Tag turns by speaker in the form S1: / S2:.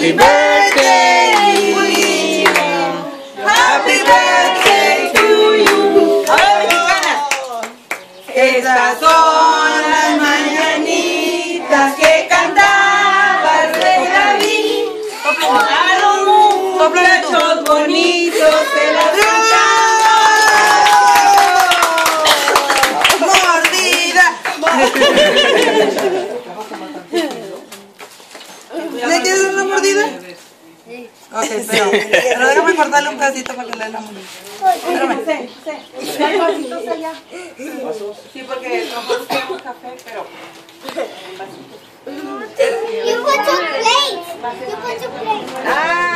S1: Happy birthday, Lina. Happy birthday to you. Estas son las mañanitas que cantaba el rey David. Soplaron muchachos bonitos que las cantaban. ¡Mordida! ¿Le quieres dar una mordida? Sí. Ok, pero déjame cortarle un pedacito para que le dé la mordida. Sí, porque nosotros queremos café, pero...
S2: You put your plate. You put your plate.